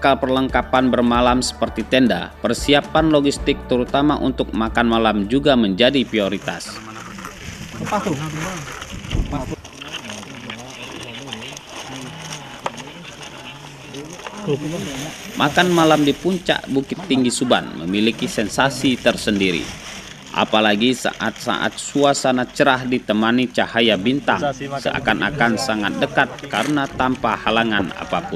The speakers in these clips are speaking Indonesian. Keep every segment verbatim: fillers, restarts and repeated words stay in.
berbekal perlengkapan bermalam seperti tenda, persiapan logistik terutama untuk makan malam juga menjadi prioritas. Makan malam di puncak Bukit Tinggi Suban memiliki sensasi tersendiri. Apalagi saat-saat suasana cerah ditemani cahaya bintang, seakan-akan sangat dekat karena tanpa halangan apapun.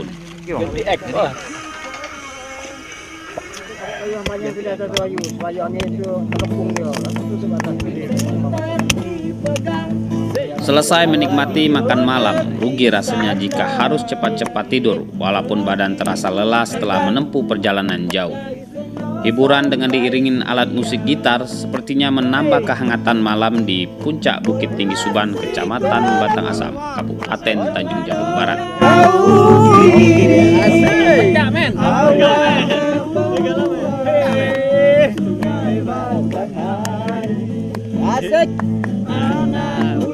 Selesai menikmati makan malam, rugi rasanya jika harus cepat-cepat tidur, walaupun badan terasa lelah setelah menempuh perjalanan jauh. Hiburan dengan diiringin alat musik gitar sepertinya menambah kehangatan malam di puncak Bukit Tinggi Suban, Kecamatan Batang Asam, Kabupaten Tanjung Jabung Barat. Asik.